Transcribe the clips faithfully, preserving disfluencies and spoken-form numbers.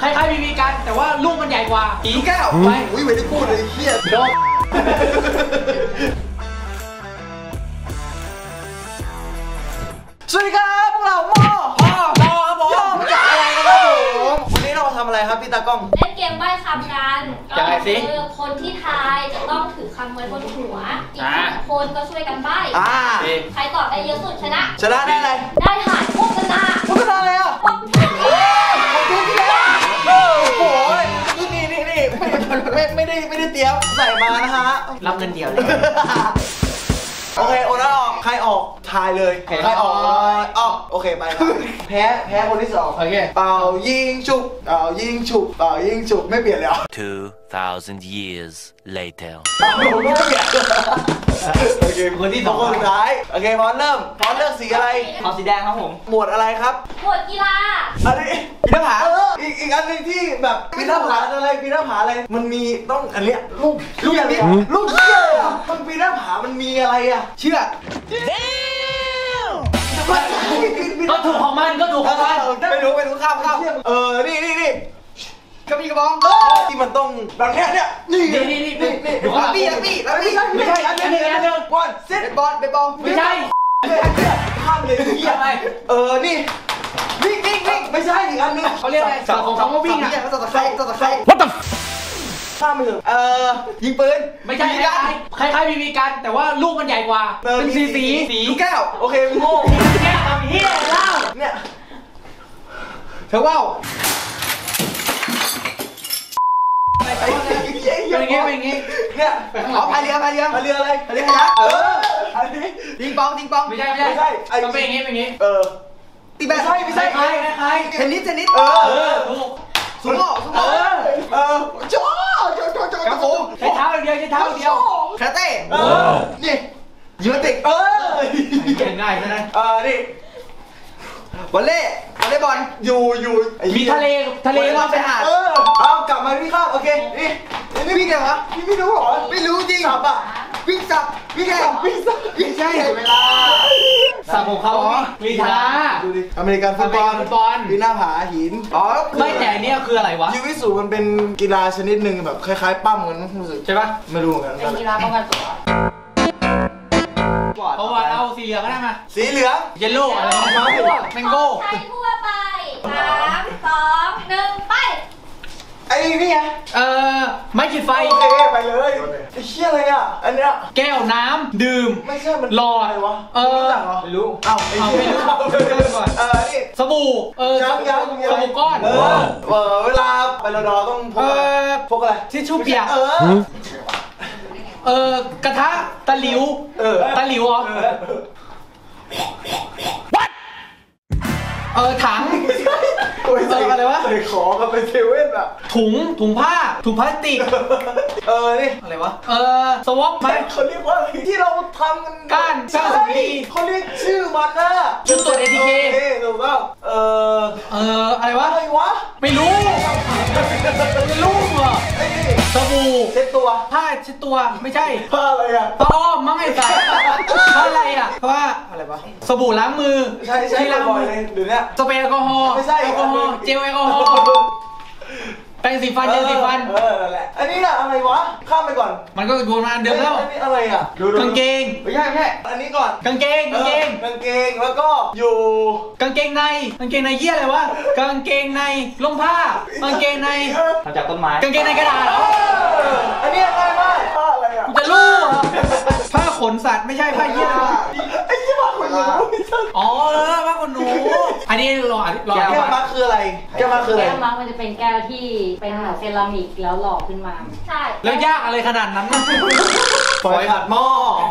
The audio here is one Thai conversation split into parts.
ล้ายๆบีบีกันแต่ว่าลูกมันใหญ่กว่าอีแก้วไปอุ้ยไม่ได้พูดเลยเฮียโดนสวัสดีครับพวกเราหม้อพ่อพ่อครับผมย่อมาจากอะไรนะครับผมวันนี้เรามาทำอะไรครับพี่ตากล้องเล่นเกมใบ้คำกันก็คือคนที่ทายจะต้องถือคำไว้บนหัวอีกสองคนก็ช่วยกันใบ้ใครตอบได้เยอะสุดชนะชนะได้อะไรได้หายพวกกันนะพวกกันอะไรอ่ะพวกกันขอบคุณที่แล้วโอ้โหนี่นี่นี่ไม่ไม่ได้ไม่ได้เตรียมใส่มานะฮะรับเงินเดียวเลยโอเคโอน่าออกใครออกทายเลยใครออกออกโอเคไปแพ้แพ้คนที่สองโอเคเป่ายิงฉุบเป่ายิงฉุบเป่ายิงฉุบไม่เปลี่ยนเลยอ่ะ two thousand years later ไม่เปลี่ยนโอเคคนที่สองคนสุดท้ายโอเคพร้อมเริ่มพร้อมเลือกสีอะไรขอสีแดงครับผมหมวดอะไรครับหมวดกีฬาอันนี้ปีนผาอีกอีกอันหนึ่งที่แบบปีนผาอะไรปีนผาอะไรมันมีต้องอันเนี้ยลูกลูกอย่างนี้ลูกเชือกมันปีนผามันมีอะไรอ่ะเชือกก็ถูกของมันก็ถูกของมันไม่รู้ไม่รู้ข้ามข้ามเออนี่นี่นี่กระบี่กระบองที่มันต้องแบบเนี้ยเนี่ยนี่นี่นี่นี่นี่ลับบี้ลับบี้ลับบี้ไม่ใช่อันนี้อันนี้อันนี้บอลเซตบอลเบสบอลไม่ใช่ข้ามเลยเหี้ยอะไรเออนี่วิ่งวิ่งวิ่งไม่ใช่อีกอันนึงเขาเรียกอะไรสัตว์ของเขาว่าวิ่งอ่ะสัตว์ตะไคร้สัตว์ตะไคร้ What the ข้ามไปเถอะเออยิงปืนไม่ใช่คล้ายๆบีบีกันแต่ว่าลูกมันใหญ่กว่าเป็นสีสีสีลูกแก้วโอเคโง่แก้วทำเหี้ยเล่าเนี่ยเธอว่าวเป็นอย่างงี้เป็นอย่างงี้เนี่ยอ๋อพายเรือพายเรือพายเรืออะไรพายเรือขยักเอออันนี้ติงปองติงปองไม่ใช่ไม่ใช่ต้องเป็นอย่างงี้เป็นอย่างงี้เออตีแบดใช่ไม่ใช่คล้ายคล้ายเทนนิสเทนนิสเออถูกสุโม่สุโม่เออจ้าจ้าจ้าจ้ากระโปงใช้เท้าเดียวใช้เท้าเดียวคาราเต้เออนี่ยิมนาสติกเออเก่งง่ายใช่ไหมเออนี่วอลเล่วอลเล่บอลอยู่อยู่มีทะเลทะเลว่าไปหาเออเอากลับมาพี่ข้าวโอเคนี่นี่วิ่งไงวะพี่ไม่รู้หรอไม่รู้จริงสับอ่ะวิ่งสับวิ่งแข่งวิ่งสับวิ่งใช่เวลาสับของเขามีท่าดูดิอเมริกันฟุตบอลฟุตบอลปีนหน้าผาหินอ๋อไม่แต่เนี่ยคืออะไรวะยูวิสูมันเป็นกีฬาชนิดหนึ่งแบบคล้ายๆปั้มกันรู้สึกใช่ปะไม่รู้เหมือนกันเป็นกีฬาป้องกันตัวเพราะว่าเอาสีเหลืองก็ได้มาสีเหลืองเยลโล่อะไรมะม่วงแมงโก้ใช้ทั่วไปสามสองหนึ่งไปไอ้นี่ไงเออไม้ขีดไฟโอเคไปเลยไอ้เชี่ยอะไรอ่ะอันเนี้ยแก้วน้ำดื่มไม่ใช่มันหลอดอะไรวะเออไม่รู้เอ้าไม่รู้ก่อนเออนี่สบู่เออสบู่ก้อนเออเออเวลาไปรอดอต้องพกอะไรพกอะไรทิชชู่เปียกเออเออกระทะตะหลิวเออตะหลิวเหรอ What เออถังเอออะไรวะใส่ของกับเป็นเซเว่นอะถุงถุงผ้าถุงพลาสติกเออนี่อะไรวะเออสวอปมันเขาเรียกว่าที่เราทำกันก้านก้านสำลีเขาเรียกชื่อมันนะชุดตรวจ เอ ที เคถูกต้องเออเอออะไรวะอะไรวะไม่รู้ไม่รู้เหรอสบู่เช็ดตัวผ้าเช็ดตัวไม่ใช่ผ้าอะไรอะผ้าอ้อมมั้งไอ้สัตว์ผ้าอะไรอะเพราะว่าอะไรวะสบู่ล้างมือใช่ใช่ล้างมือเดี๋ยวนี้สเปรย์แอลกอฮอล์ไม่ใช่แอลกอฮอล์เจลแอลกอฮอล์แปรงสีฟันเจลสีฟันเออนั่นแหละอันนี้น่ะอะไรวะข้ามไปก่อนมันก็วนมาเดิมแล้วอันนี้อะไรอ่ะกางเกงไม่ใช่ไม่ใช่อันนี้ก่อนกางเกงกางเกงกางเกงแล้วก็อยู่กางเกงในกางเกงในเยี่ยอะไรวะกางเกงในลงผ้ากางเกงในทำจากต้นไม้กางเกงในกระดาษอันนี้อะไรมากผ้าอะไรอ่ะจะรู้ผ้าขนสัตว์ไม่ใช่ผ้าเยี่ยไอ้ยี่ผ้าขนหนูอ๋อเออผ้าขนหนูอันนี้รอรอแก้วมาคืออะไรแก้วมาคืออะไรแก้วมามันจะเป็นแก้วที่เป็นเหมือนเซรามิกแล้วหล่อขึ้นมาใช่แล้วยากอะไรขนาดนั้นฝอยผัดหม้อ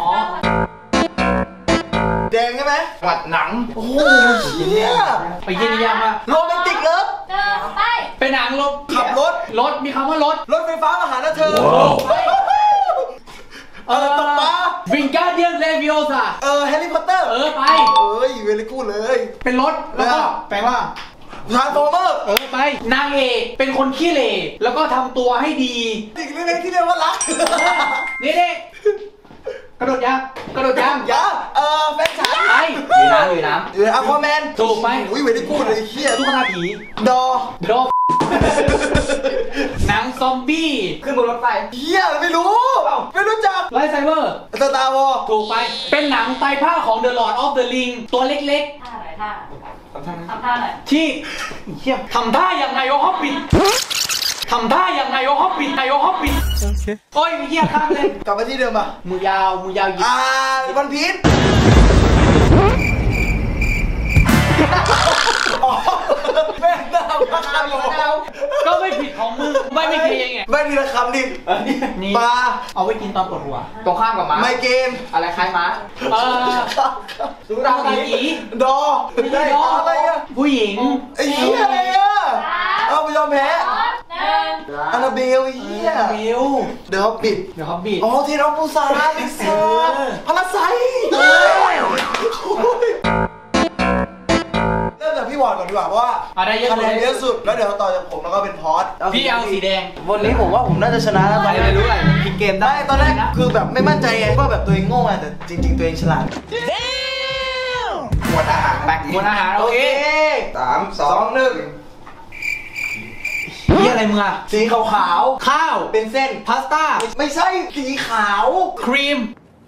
แดงใช่ไหมผัดหนังโอ้โหเฮียไปเยี่ยมยากมากโรแมนติกเลิฟไปเป็นหนังรถขับรถรถมีคำว่ารถรถไฟฟ้ามาหาเธอเออตกปลาวิงการเดียนเลวิโอซ่าเออแฮร์รี่พอตเตอร์เออไปเอ้ยเวลิกูเลยเป็นรถแล้วก็แปลว่าทรานส์ฟอร์เมอร์เออไปนางเอกเป็นคนขี้เหร่แล้วก็ทำตัวให้ดีอีกเรื่องที่เรียกว่ารักนี่เด็กกระโดดยางกระโดดยางยาเออแฟนฉันไปอยู่น้ำอยู่น้หรืออะควาแมนถูกไหมอุ้ยไม่ได้พูดเลยเฮียำตุ๊กตาผีดอโดบหนังซอมบี้ขึ้นบนรถไฟเฮียไม่รู้ไม่รู้จักไลท์ไซเบอร์สตาร์วอร์ถูกไปเป็นหนังไตรภาคของ The Lord of the Ring ตัวเล็กท่าไหนท่าทำท่าหน่อยๆ ที่เฮียทำท่าอย่างไงวะฮอบบิททำท่าอย่างไงวะฮอบบิทไงวะฮอบบิทโอ้ยเฮียข้ามเลยกลับมาที่เดิมอ่ะมือยาวมือยาวหยิบอ่าวันพีชแม่ดาวมาคำของเราก็ไม่ผิดของมึงไม่ไม่เคยไงไม่มีละคำดินี่ปลาเอาไว้กินตอนปวดหัวตรงข้ามกับม้าไมเกมอะไรคล้ายม้าเออตุ๊กตาผีผีดอไม่ได้อะไรอะผู้หญิงไอ้เหี้ยอะไรอะเอาไปยอมแพ้หนึ่งอันนาเบลไอ้เหี้ยบิวเดี๋ยวเขาปิดเดี๋ยวเขาบิดอ๋อที่น้องปูซาลิซ่าพาราไซเริ่มจากพี่วอร์ดก่อนดีกว่าเพราะว่าอ่ะได้เยอะคะแนนเยอะสุดแล้วเดี๋ยวต่อจากผมแล้วก็เป็นพอสพี่เอาสีแดงวันนี้ผมว่าผมน่าจะชนะแล้วตอนนี้ไม่รู้อะไรพลิกเกมได้ไม่ตอนแรกคือแบบไม่มั่นใจไงว่าแบบตัวเองโง่ไงแต่จริง ๆ ตัวเองฉลาดหมวดอาหารไปบนอาหารโอเคสามสองหนึ่งนี่อะไรมึงอะสีขาวข้าวๆเป็นเส้นพาสต้าไม่ใช่สีขาวครีม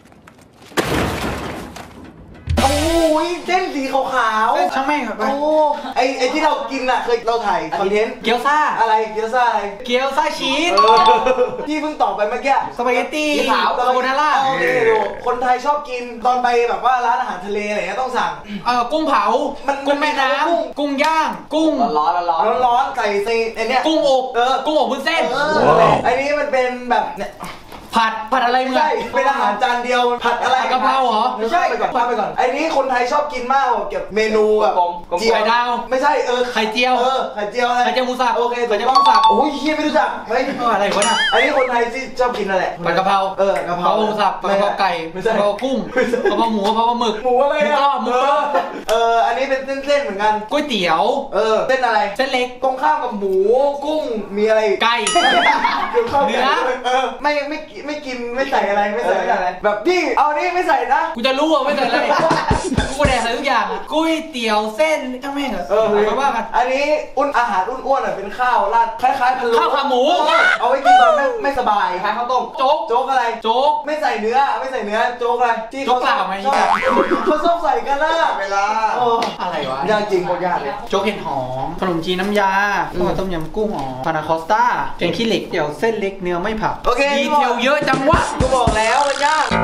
โอ้ยเส้นสีขาวๆช่างแม่งครับไปโอ้ไอไอที่เรากินอ่ะเคยเราถ่ายคอนเทนต์เกี๊ยวซ่าอะไรเกี๊ยวซ่าอะไรเกี๊ยวซ่าชีสเออที่เพิ่งตอบไปเมื่อกี้สปาเกตตี้สีขาวคาโบนาร่าโอเคดูคนไทยชอบกินตอนไปแบบว่าร้านอาหารทะเลอะไรเงี้ยต้องสั่งเอ่อกุ้งเผามันกุ้งแม่น้กุ้งำกุ้งย่าง กุ้งร้อนร้อนร้อนร้อนๆใส่ใส่ไอเนี้ยกุ้งอบเออกุ้งอบวุ้นเส้นเออไอนี้มันเป็นแบบเนี่ยผัดผัดอะไรมึงใช่อะเป็นอาหารจานเดียวผัดอะไรผัดกะเพราเหรอไม่ใช่ไปก่อนพาไปก่อนไอนี้คนไทยชอบกินมากเกี่ยวกับเมนูแบบไข่ดาวไม่ใช่เออไข่เจียวเออไข่เจียวอะไรไข่เจียวหมูสับโอเคไข่เจียวหมูสับโอ้ยเฮียไม่รู้จักเฮ้ยเอออะไรวะน่ะอันนี้คนไทยที่ชอบกินอะไรผัดกะเพราเออกะเพราหมูสับกะเพราไก่ไม่กะใช่เพรากุ้งกะเพราหมูกะเพราหมึกหมูอะไรหมูกรอบหมูกรอบเอออันนี้เป็นเส้นๆเหมือนกันก๋วยเตี๋ยวเออเส้นอะไรเส้นเล็กตรงข้ามกับหมูกุ้งมีอะไรอีกไก่เกี่ยวข้าวเนื้อเออไม่ไม่ไม่กินไม่ใส่อะไรไม่ใส่อะไรแบบพี่เอานี่ไม่ใส่นะกูจะรู้ว่าไม่ใส่อะไรกูแดกใส่ทุกอย่างอะก๋วยเตี๋ยวเส้นทั้งแม่งเหรอเออมาว่ากันอันนี้อุ้นอาหารอ้วนๆอ่ะเป็นข้าวราดคล้ายๆพะโล้ข้าวขาหมูเออเอาไว้กินตอนไม่ไม่สบายคล้ายข้าวต้มโจ๊กโจ๊กอะไรโจ๊กไม่ใส่เนื้อไม่ใส่เนื้อโจ๊กอะไรที่โจ๊กเปล่าไหมชอบเขาชอบใส่กันนะเวลาโอ้อะไรวะยากจริงโคตรยากเลยโจ๊กเห็ดหอมขนมจีนน้ำยาข้าวต้มยำกุ้งหอมพานาคอสต้าแกงขี้เหล็กเดี่ยวเส้นเล็กเนื้อไม่ผักโอเคดีเทลเยอะจังวะกูบอกแล้วมันยาก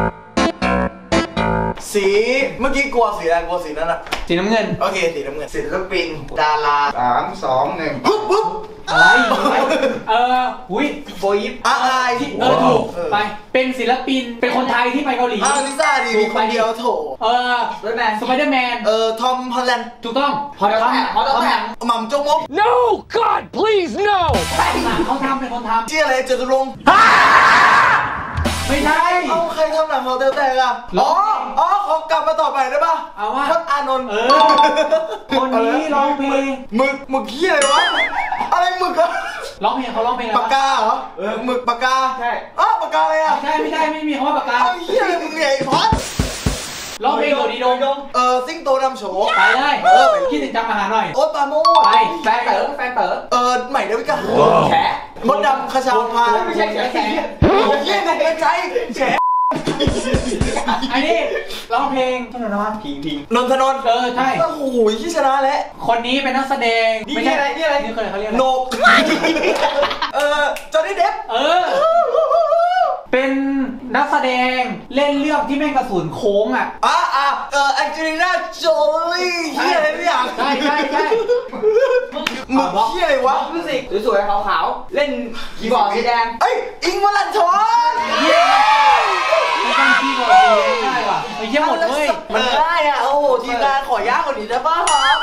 สีเมื่อกี้กลัวสีอะไรกลัวสีนั้นอ่ะสีน้ำเงินโอเคสีน้ำเงินศิลปิน ดาราสามสองหนึ่งปุ๊บปุ๊บอะไรเออหุ้ยโบยิปอาไอที่เออถูกไปเป็นศิลปินเป็นคนไทยที่ไปเกาหลีอ้าวลิซ่าดีมีคนเดียวโถเออรถแมนสไปเดอร์แมนเออทอมฮอลแลนด์ถูกต้องฮอตดอกแมนฮอตดอกแมนหม่ำจงมก No! God, please, no! เขาทำเป็นคนทำชื่ออะไรจตุรงค์ไม่ใช่เอ้าใครทำหนังเขาเตลแตกอ่ะอ๋ออ๋อขอกลับมาต่อใหม่ได้ปะเอาว่าพจน์อานนท์เออคนนี้ร้องเพลงหมึกหมึกขี้อะไรวะอะไรหมึกอะร้องเพลงเขาร้องเพลงอะไรปากกาเหรอเออหมึกปากกาใช่อ้าวปากกาอะไรอ่ะไม่ใช่ไม่ใช่ไม่มีคำว่าปากกาเอ้าเฮียอะไรมึงเนี่ยไอ้พอดร้องเพลงโดดีโดงเออซิงโตนำโฉไปได้เออคิดถึงจำอาหารหน่อยโอ๊ตปราโมดไปแฟนเต๋อแฟนเต๋อเออใหม่ดาวิกาแฉมดดำคาชาพาไม่ใช่แฉแฉโอ้ยเฮียในกระใจแฉไอ้นี่ร้องเพลงที่ไหนนะวะพิงพิงนนทนนท์เออใช่โอ้โหที่ชนะแล้วคนนี้เป็นนักแสดงนี่ไม่ใช่อะไรนี่อะไรนี่เขาเรียกเขาเรียกโหนอะไรกเออจอห์นนี่เดฟเออ เป็นนักแสดงเล่นเรื่องที่แม่งกระสุนโค้งอ่ะอ่ะอ่ะเออแองเจลิน่าโจลี่เฮียอะไรเนี่ยใช่ใช่ใช่มึงเฮียอะไรวะมิวสิกสวยๆขาวๆเล่นคีย์บอร์ดสีแดงเอ้ยอิงวัลันทอนเย้ไม่ต้องขี้บอกเลยได้ว่ะไอ้เหี้ยหมดเลยมันได้อ่ะโอ้โหทีมงานขอยากกว่านี้ได้ป่ะครับ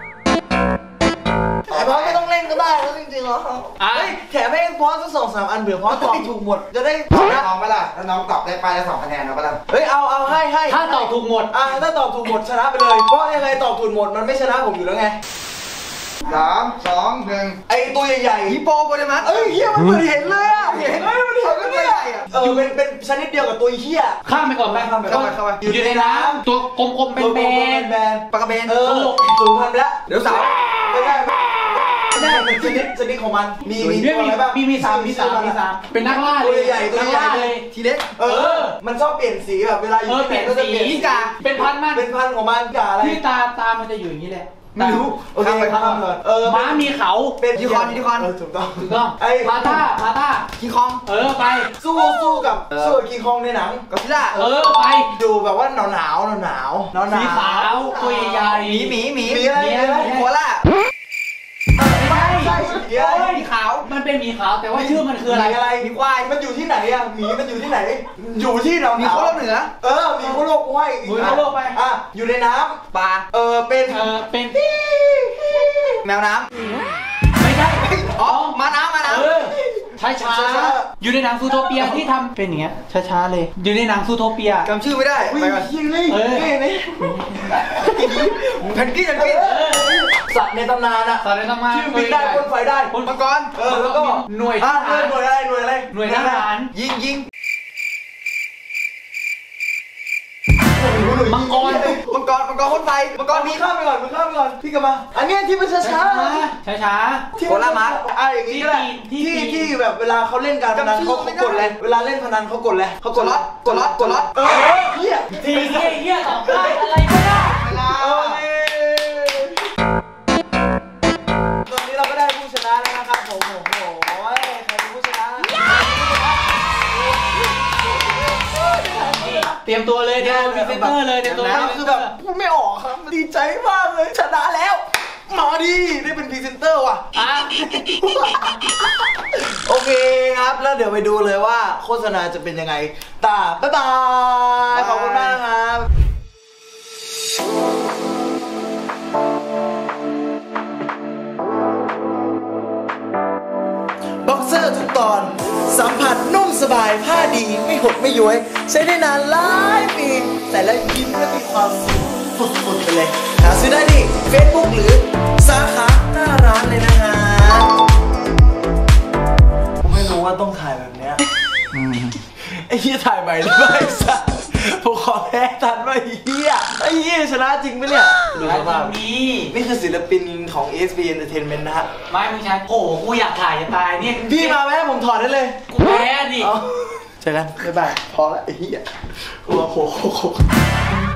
ไอ้พอไม่ต้องเล่นก็ได้แล้วจริงๆเหรออ่ะเฮ้ยแถมให้พอสักสองสามอันเผื่อพอตอบถูกหมดจะได้ตอบนะน้องปะล่ะถ้าน้องตอบได้ไปละสองคะแนนเอาปะล่ะเฮ้ยเอาเอาให้ให้ถ้าตอบถูกหมดอ่ะถ้าตอบถูกหมดชนะไปเลยเพราะยังไงตอบถูกหมดมันไม่ชนะผมอยู่แล้วไงสามสองหนึ่งไอตัวใหญ่ๆฮิปโปโปเตมัสเอ้ยเฮียมันเหมือนเห็นเลยอ่ะเห็นเฮ้ยมันเห็นก็ไม่ใหญ่อ่ะเออเป็นเป็นชนิดเดียวกับตัวเฮียข้ามไปก่อนไปเข้าไปเข้าไปเข้าไปอยู่ในน้ำตัวกลมๆเป็นแบนแบนปากกระเบนเออสูญพันธุ์ไปแล้วเดี๋ยวสาวไม่ได้ไม่ได้เป็นชนิดชนิดของมันมีมีมีอะไรบ้างมีมีสามมีสามมีสามเป็นนักล่าตัวเลยใหญ่ตัวนักใหญ่ล่าเลเลย ยทีเล็กเออมันชอบเปลี่ยนสีแบบเวลาอยู่เออเปลี่ยนก็จะสีเปลี่ยนสีกาเป็นพันมันเป็นพันธุ์ของมันกาอะไรที่ตาตามันจะอยู่อย่างนี้แหละไม่รู้โอเคข้ามเลยเออม้ามีเขาเป็นยูนิคอร์นยูนิคอร์นเออถูกต้องถูกต้องไอ้พาต้าพาต้าคิงคองเออไปสู้สู้กับสู้กับคิงคองในหนังก็ซิล่าเออไปดูแบบว่าหนาวหนาวหนาวหนาวหนาวหนาวสีขาวตัวใหญ่ๆหมีหมีหมีมีอะไรมีอะไรโคล่าไม่ใช่เดี๋ยวหมีขาวมันเป็นหมีขาวแต่ว่าชื่อมันคืออะไรหมีอะไรหมีควายมันอยู่ที่ไหนอะหมีมันอยู่ที่ไหน อยู่ที่หนาวหนาวมีโคโลกเหนือเออมีโคโลกห้วยหมีโคโลกไปอ่ะอยู่ในน้ำปลาเออเป็นเออเป็นแมวน้ไม่ใช่ำอ๋อมาน้ำมาน้เออช้าช้าๆอยู่ในหนังซูโทเปียที่ทำเป็นอย่างเงี้ยช้าช้าๆเลยอยู่ในหนังซูโทเปียำจำชื่อไม่ได้ไปก่อนยิงเลยเออนี่นี่แพนกี้แพนกี้สัตว์ในตำนานอะตอนนี้ต้องมาชื่อบินได้พ่นไฟได้พ่นมังกรเออแล้วก็หน่วยอ่ะทหารหน่วยอะไรหน่วยอะไรหน่วยทหารยิงยิงมังกรมังกรมังกรพ่นไฟมังกรมีข้ามไปก่อนมึงข้ามไปก่อนพี่กลับมาอันเนี้ยที่มันช้าช้าช้าช้าโคลามาร์อ่ะอย่างงี้ก็ได้ที่ที่ที่ที่แบบเวลาเขาเล่นการพนันเขาเขากดเลยเวลาเล่นพนันเขากดเลยเขากดล็อตกดล็อตกดล็อตเออเฮียทีเฮียเฮียตอบได้อะไรก็ได้เออตอนนี้เราก็ได้ผู้ชนะแล้วนะครับผมโอ้โหใครเป็นผู้ชนะเตรียมตัวเลยเดี๋ยวมีเซนเตอร์เลยเตรียมตัวนะคือแบบพูดไม่ออกครับดีใจมากเลยชนะแล้วมาดีได้เป็นพรีเซนเตอร์ว่ะอ่ะโอเคครับแล้วเดี๋ยวไปดูเลยว่าโฆษณาจะเป็นยังไงตาบ๊ายบายขอบคุณมากนะครับบ็อกเซอร์ทุกตอนสัมผัสนุ่มสบายผ้าดีไม่หดไม่ย้วยใช้ได้นานหลายปีแต่แล้วยิ้มและมีความสุขสุดๆไปเลยหาซื้อได้ที่ Facebook หรือสาขาหน้าร้านเลยนะฮะผมไม่รู้ว่าต้องถ่ายแบบเนี้ยไอ้เหี้ยถ่ายใหม่หรือเปล่าไอ้สัสผมขอแพ้ทันว่าไอ้เหี้ยไอ้เหี้ยชนะจริงปะเนี่ยดูสภาพมีนี่คือศิลปินของ เอ เอส บี Entertainment นะฮะไม่มึงใช่โอ้โหกูอยากถ่ายจะตายเนี่ยพี่มาไหมผมถอดได้เลยกูแพ้ดิเอาเจอกันบ๊ายบายพอละไอ้เหี้ยโอ้โห